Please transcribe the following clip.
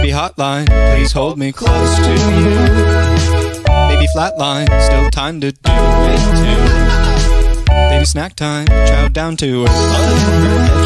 Baby hotline, please hold me close to you. Baby flatline, still time to do it too. Baby snack time, chow down to her.